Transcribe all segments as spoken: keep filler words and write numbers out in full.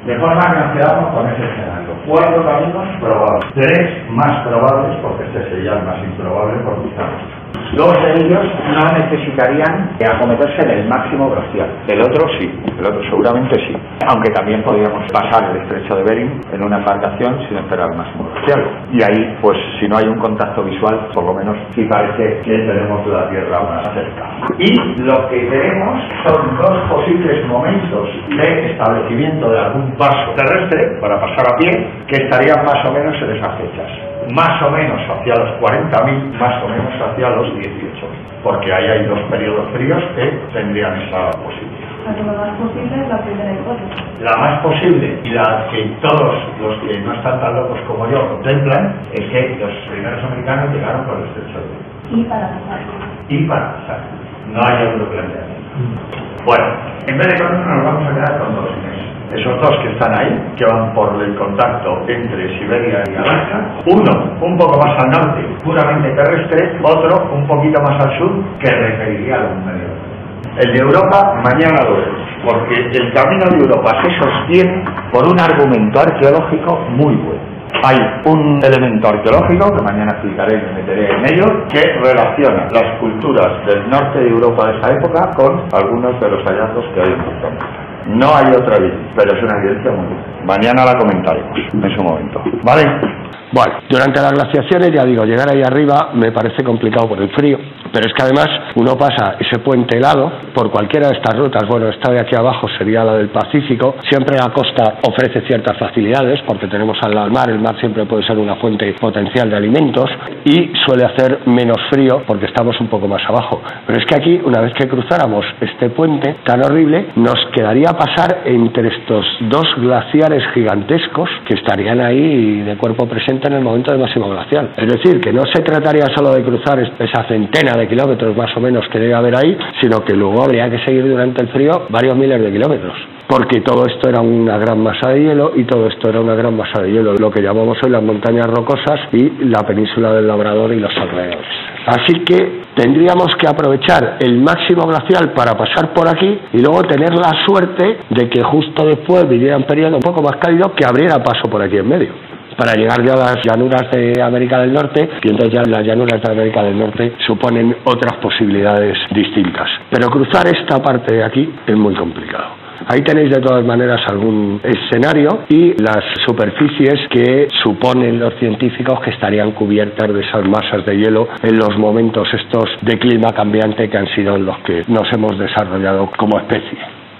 De forma que nos quedamos con ese escenario. Cuatro caminos probables. Tres más probables, porque este sería el más improbable por distancia. Dos de ellos no necesitarían acometerse en el máximo glacial. El otro sí, el otro seguramente sí. Aunque también podríamos pasar el estrecho de Bering en una embarcación sin esperar el máximo glacial. Y ahí, pues si no hay un contacto visual, por lo menos sí parece que tenemos la Tierra más cerca. Y lo que tenemos son dos posibles momentos de establecimiento de algún paso terrestre para pasar a pie que estarían más o menos en esas fechas. Más o menos hacia los cuarenta mil, más o menos hacia los dieciocho mil, porque ahí hay dos periodos fríos que tendrían esa posibilidad. La más posible es la primera hipótesis. La más posible y la que todos los que no están tan locos como yo contemplan es que los primeros americanos llegaron por el estrecho de Bering. Y para pasar. Y para pasar. No hay otro planteamiento. Bueno, en vez de con uno nos vamos a quedar con dos meses. Esos dos que están ahí, que van por el contacto entre Siberia y Alaska, uno un poco más al norte, puramente terrestre, otro un poquito más al sur, que requeriría algún medio. El de Europa, mañana lo veremos, porque el camino de Europa se sostiene por un argumento arqueológico muy bueno. Hay un elemento arqueológico, que mañana explicaré y me meteré en ello, que relaciona las culturas del norte de Europa de esa época con algunos de los hallazgos que hay en Norteamérica. No hay otra evidencia, pero es una evidencia muy buena. Mañana la comentaremos en su momento. ¿Vale? Bueno, durante las glaciaciones, ya digo, llegar ahí arriba me parece complicado por el frío, pero es que además uno pasa ese puente helado por cualquiera de estas rutas. Bueno, esta de aquí abajo sería la del Pacífico. Siempre la costa ofrece ciertas facilidades porque tenemos al lado el mar, el mar siempre puede ser una fuente potencial de alimentos y suele hacer menos frío porque estamos un poco más abajo. Pero es que aquí, una vez que cruzáramos este puente tan horrible, nos quedaría pasar entre estos dos glaciares gigantescos que estarían ahí de cuerpo presente en el momento de máximo glacial. Es decir, que no se trataría solo de cruzar esa centena de kilómetros más o menos que debe haber ahí, sino que luego habría que seguir durante el frío varios miles de kilómetros, porque todo esto era una gran masa de hielo y todo esto era una gran masa de hielo, lo que llamamos hoy las montañas rocosas y la península del Labrador y los alrededores. Así que tendríamos que aprovechar el máximo glacial para pasar por aquí y luego tener la suerte de que justo después viniera un periodo un poco más cálido que abriera paso por aquí en medio, para llegar ya a las llanuras de América del Norte, y entonces ya las llanuras de América del Norte suponen otras posibilidades distintas. Pero cruzar esta parte de aquí es muy complicado. Ahí tenéis de todas maneras algún escenario y las superficies que suponen los científicos que estarían cubiertas de esas masas de hielo en los momentos estos de clima cambiante que han sido los que nos hemos desarrollado como especie.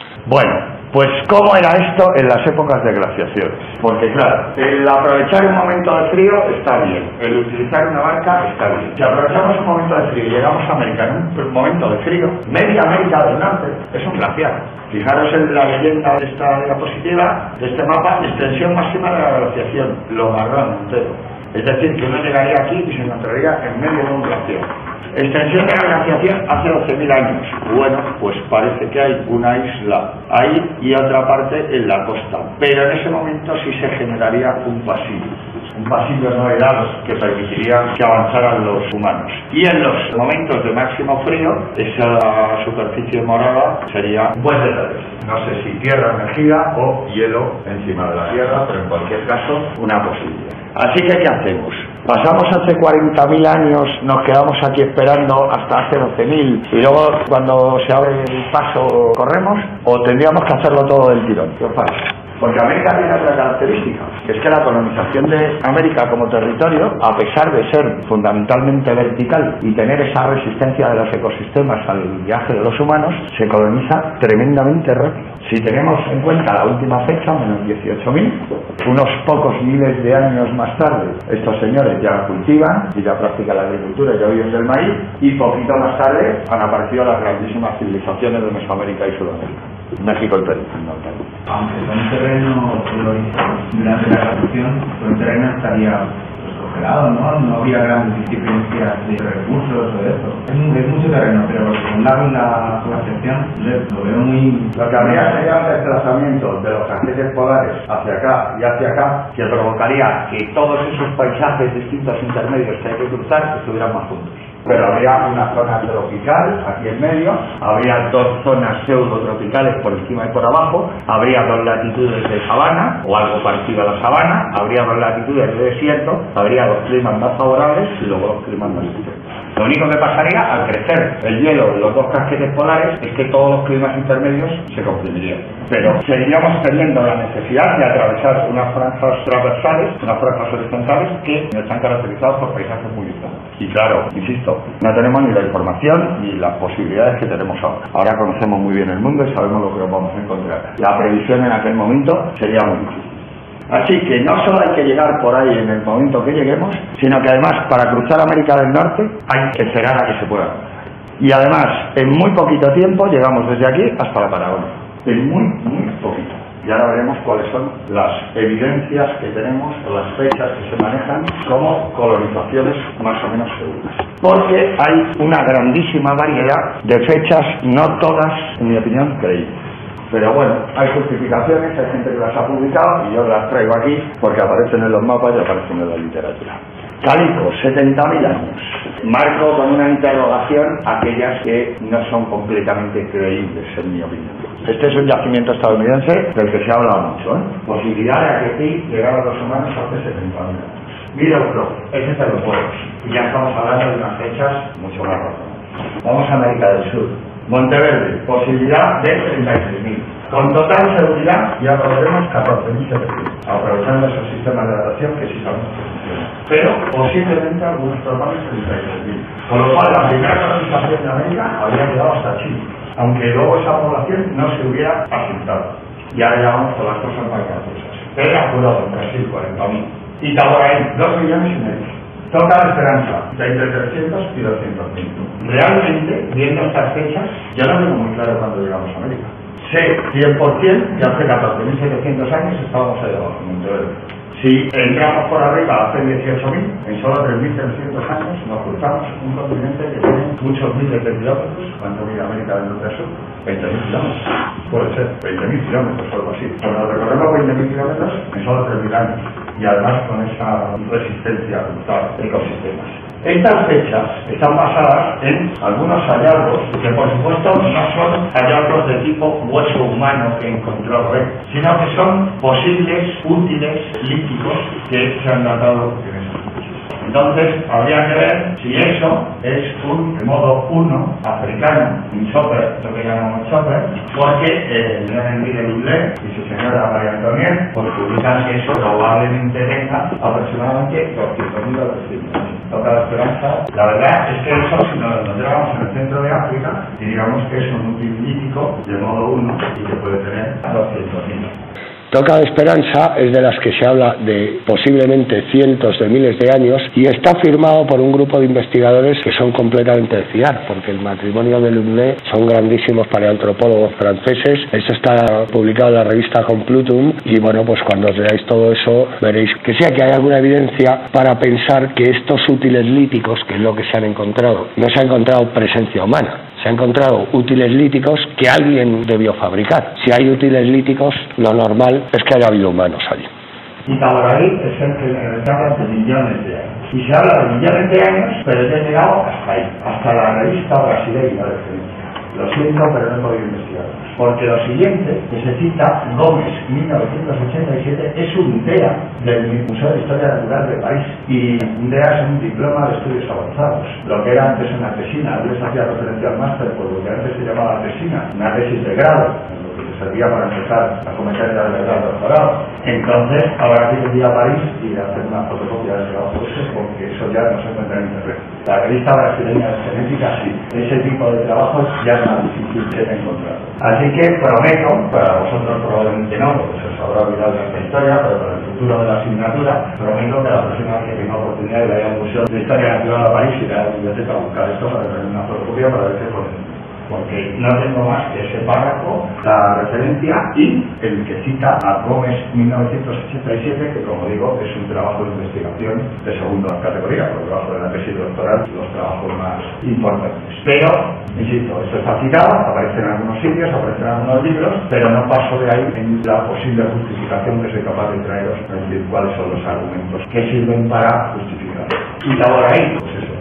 Bueno, pues ¿cómo era esto en las épocas de glaciaciones? Porque claro, el aprovechar un momento de frío está bien, el utilizar una barca está bien. Si aprovechamos un momento de frío y llegamos a América en un momento de frío, media América del Norte es un glaciar. Fijaros en la leyenda de esta diapositiva, de este mapa, extensión máxima de la glaciación, lo marrón entero. Es decir, que uno llegaría aquí y se encontraría en medio de un glaciar. Extensión de la glaciación hace doce mil años. Bueno, pues parece que hay una isla ahí y otra parte en la costa. Pero en ese momento sí se generaría un pasillo. Un pasillo no helado que permitiría que avanzaran los humanos. Y en los momentos de máximo frío, esa superficie morada sería un puente terrestre. No sé si tierra emergida o hielo encima de la tierra, pero en cualquier caso, una posibilidad. Así que, ¿qué hacemos? Pasamos hace cuarenta mil años, nos quedamos aquí esperando hasta hace doce mil y luego cuando se abre el paso corremos, o tendríamos que hacerlo todo del tirón. ¿Qué os parece? Porque América tiene otra característica, que es que la colonización de América como territorio, a pesar de ser fundamentalmente vertical y tener esa resistencia de los ecosistemas al viaje de los humanos, se coloniza tremendamente rápido. Si tenemos en cuenta la última fecha, menos dieciocho mil, unos pocos miles de años más tarde, estos señores ya cultivan y ya practican la agricultura, ya viven del maíz, y poquito más tarde han aparecido las grandísimas civilizaciones de Mesoamérica y Sudamérica. México y Perú, fundamentalmente. Aunque con un terreno colonizado durante la glaciación, el terreno estaría pues, congelado, ¿no? No habría grandes diferencias de recursos o de eso. Es, es mucho terreno, pero con la, la glaciación lo veo muy... Lo que habría sería un desplazamiento de los agentes polares hacia acá y hacia acá, que provocaría que todos esos paisajes distintos intermedios que hay que cruzar estuvieran más juntos. pero habría una zona tropical aquí en medio, habría dos zonas pseudotropicales por encima y por abajo, habría dos latitudes de sabana o algo parecido a la sabana, habría dos latitudes de desierto, habría dos climas más favorables y luego dos climas más extremos. Lo único que pasaría al crecer el hielo de los dos casquetes polares es que todos los climas intermedios se comprimirían. Pero seguiríamos teniendo la necesidad de atravesar unas franjas transversales, unas franjas horizontales que están caracterizadas por paisajes muy distintos. Y claro, insisto, no tenemos ni la información ni las posibilidades que tenemos ahora. Ahora conocemos muy bien el mundo y sabemos lo que nos vamos a encontrar. La previsión en aquel momento sería muy difícil. Así que no solo hay que llegar por ahí en el momento que lleguemos, sino que además para cruzar América del Norte hay que esperar a que se pueda cruzar. Y además, en muy poquito tiempo llegamos desde aquí hasta la Patagonia. En muy, muy poquito. Y ahora veremos cuáles son las evidencias que tenemos, o las fechas que se manejan como colonizaciones más o menos seguras. Porque hay una grandísima variedad de fechas, no todas, en mi opinión, creíbles. Pero bueno, hay justificaciones, hay gente que las ha publicado y yo las traigo aquí porque aparecen en los mapas y aparecen en la literatura. Calico, setenta mil años. Marco con una interrogación aquellas que no son completamente creíbles, en mi opinión. Este es un yacimiento estadounidense del que se ha hablado mucho, ¿eh? Posibilidad de que aquí llegaron los humanos hace setenta mil años. Middlebrook, ese es de los pueblos. Y ya estamos hablando de unas fechas mucho más razonables. Vamos a América del Sur. Monteverde, posibilidad de treinta y seis mil. Con total seguridad ya podremos catorce mil setecientos, aprovechando esos sistemas de datación que sí sabemos que funcionan. Pero posiblemente algunos totales treinta y seis mil. Con lo cual la primera colonización de América habría llegado hasta Chile, aunque luego esa población no se hubiera asentado. Y ahora ya vamos con las cosas más graciosas. Pega Curado en Brasil, cuarenta mil. Itaboraí, dos millones y medio. Toca la esperanza, de entre trescientos y doscientos mil. Realmente, viendo estas fechas, yo no tengo muy claro cuándo llegamos a América. Sé cien por cien que hace catorce mil setecientos años estábamos ahí abajo, en Monteverde. Si entramos por arriba hace dieciocho mil, en solo tres mil trescientos años nos cruzamos un continente que tiene muchos miles de kilómetros. ¿Cuánto mide América del Norte a Sur? veinte mil kilómetros. Puede ser, veinte mil kilómetros o algo así. Cuando recorremos veinte mil kilómetros en solo tres mil años. Y además con esa resistencia a cruzar ecosistemas. Estas fechas están basadas en algunos hallazgos que por supuesto no son hallazgos de tipo hueso humano que encontró Rey, sino que son posibles útiles líticos que se han datado en esos fechas. Entonces habría que ver si eso es un modo uno africano, un chopper, lo que llamamos chopper, porque eh, el señor Enrique Lublé y su señora María Antonieta pues publican que eso probablemente tenga aproximadamente doscientos mil a trescientos mil. Toca la esperanza. La verdad es que eso, si nos lo encontramos en el centro de África, diríamos que es un útil lítico de modo uno y que puede tener doscientos mil. Toca de Esperanza es de las que se habla de posiblemente cientos de miles de años y está firmado por un grupo de investigadores que son completamente de fiar, porque el matrimonio de Lublé son grandísimos paleoantropólogos franceses. Esto está publicado en la revista Complutum y bueno, pues cuando os leáis todo eso veréis que sí que hay alguna evidencia para pensar que estos útiles líticos, que es lo que se han encontrado, no se ha encontrado presencia humana. Se han encontrado útiles líticos que alguien debió fabricar. Si hay útiles líticos, lo normal es que haya habido humanos allí. Itaboraí es el que se habla de millones de años. Y se habla de millones de años, pero ya he llegado hasta ahí, hasta la revista brasileña de referencia. Lo siento, pero no he podido investigar. Porque lo siguiente que se cita, Gómez, mil novecientos ochenta y siete, es un IDEA del Museo de Historia Natural de París. Y un IDEA es un diploma de estudios avanzados. Lo que era antes una tesina, yo les hacía referencia al máster, por lo que antes se llamaba tesina, una tesis de grado, lo que te servía para empezar a comentar el grado doctorado. Entonces, ahora quiero ir a París y hacer una fotocopia del trabajo ese, porque eso ya no se encuentra en internet. La revista brasileña de genética, sí. Ese tipo de trabajos ya es más difícil de encontrar. Así que prometo, para vosotros probablemente no, porque se os habrá olvidado esta historia, pero para el futuro de la asignatura, prometo que la próxima vez que tenga oportunidad de ir al Museo de Historia Natural a París y de la biblioteca a buscar esto para tener una fotocopia para ver qué podemos. Porque no tengo más que ese párrafo, la referencia y el que cita a Gómez mil novecientos ochenta y siete, que como digo es un trabajo de investigación de segunda categoría, por debajo de la tesis doctoral, los trabajos más importantes. Pero, insisto, esto está citado, aparece en algunos sitios, aparece en algunos libros, pero no paso de ahí en la posible justificación que soy capaz de traeros, es decir, cuáles son los argumentos que sirven para justificar. Y ahora ahí, pues eso.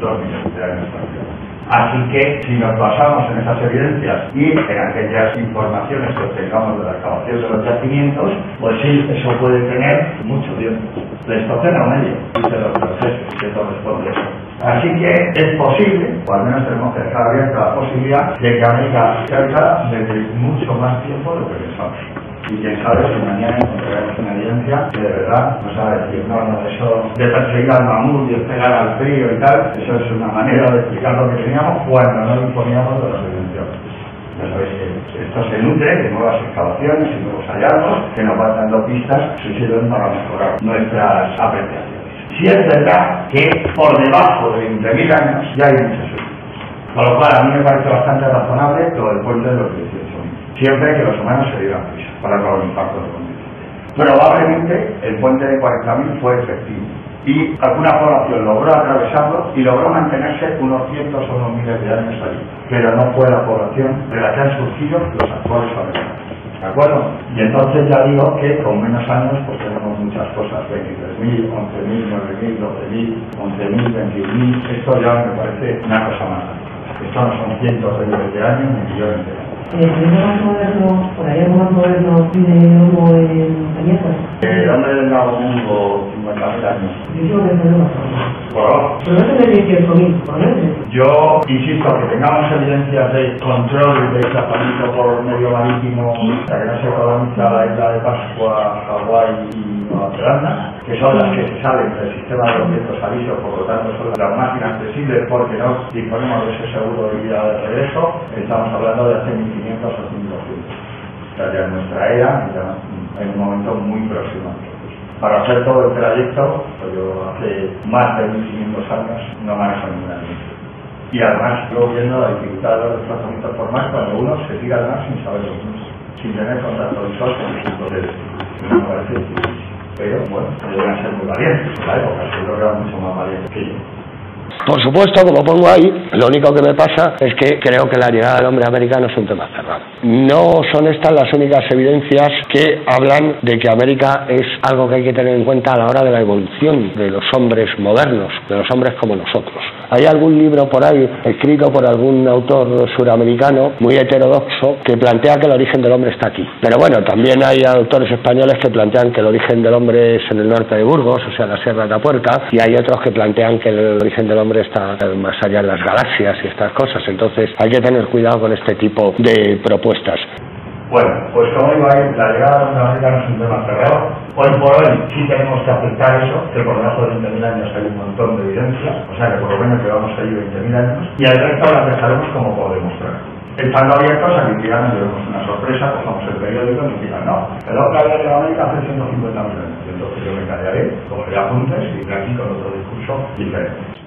dos millones de años también. Así que, si nos basamos en esas evidencias y en aquellas informaciones que obtengamos de la excavación de los yacimientos, pues sí, eso puede tener mucho tiempo. Pleistoceno medio, dice los franceses, que esto responde eso. Así que es posible, o al menos tenemos que dejar abierta la posibilidad, de que América se haga desde mucho más tiempo de lo que pensamos. Y quién sabe si mañana encontraremos una evidencia que de verdad nos va a decir, no, no, eso de perseguir al mamut y esperar al frío y tal, eso es una manera de explicar lo que teníamos cuando no disponíamos de las evidencias. Ya sabéis que esto se nutre de nuevas excavaciones y nuevos hallazgos que nos van dando pistas que sirven para mejorar nuestras apreciaciones. Si es verdad que por debajo de veinte mil años ya hay muchas evidencias. Con lo cual a mí me parece bastante razonable lo del puente de los dieciocho mil. Siempre que los humanos se dieran prisa para con los impactos de continente. Probablemente el puente de cuarenta mil fue efectivo y alguna población logró atravesarlo y logró mantenerse unos cientos o unos miles de años allí, pero no fue la población de la que han surgido los actuales americanos. ¿De acuerdo? Y entonces ya digo que con menos años pues tenemos muchas cosas, veintitrés mil, once mil, nueve mil, doce mil, once mil, veintiún mil, esto ya me parece una cosa más. Esto no son cientos de miles de años ni millones de años. ¿El hombre más moderno, por ahí algo más moderno de Homo en Cañetas? El hombre del lago Mungo, cincuenta mil años. Yo digo que es el más moderno. Por abajo. Pero no tendré dieciocho mil, por lo menos. Yo insisto que tengamos evidencias de control de desplazamiento por medio marítimo, la que no se coloniza la isla de Pascua, Hawái y Nueva Zelanda, que son las que se salen del sistema de los vientos avisos, por lo tanto son las más inaccesibles porque no disponemos de ese seguro de vida de regreso. Estamos hablando de hace mil quinientos o mil doscientos. O sea, ya en nuestra era, ya en un momento muy próximo. Para hacer todo el trayecto, pues yo hace más de mil quinientos años no manejo ninguna línea. Y además, luego viendo la dificultad de los desplazamientos por mar cuando uno se tira al mar sin saber lo mismo, sin tener contacto visual con el punto de destino. Me parece difícil. Pero bueno, deberían ser muy valientes en la época, seguro que eran mucho más valientes que yo. Por supuesto, como pongo ahí, lo único que me pasa es que creo que la llegada del hombre americano es un tema cerrado. No son estas las únicas evidencias que hablan de que América es algo que hay que tener en cuenta a la hora de la evolución de los hombres modernos, de los hombres como nosotros. Hay algún libro por ahí, escrito por algún autor suramericano, muy heterodoxo, que plantea que el origen del hombre está aquí. Pero bueno, también hay autores españoles que plantean que el origen del hombre es en el norte de Burgos, o sea, la Sierra de Atapuerca, y hay otros que plantean que el origen del hombre está más allá de las galaxias y estas cosas. Entonces hay que tener cuidado con este tipo de propuestas. Bueno, pues como digo ahí, la llegada de los americanos es un tema cerrado. Hoy por hoy sí tenemos que aceptar eso, que por debajo de veinte mil años hay un montón de evidencias, o sea que por lo menos llevamos ahí veinte mil años, y al resto las dejaremos como por demostrar. Estando abiertos a que un día nos llevemos una sorpresa, cojamos el periódico y nos digan, no, el hombre había llegado a América hace ciento cincuenta mil años. Entonces yo me callaré, cogeré apuntes y iré aquí con otro discurso diferente.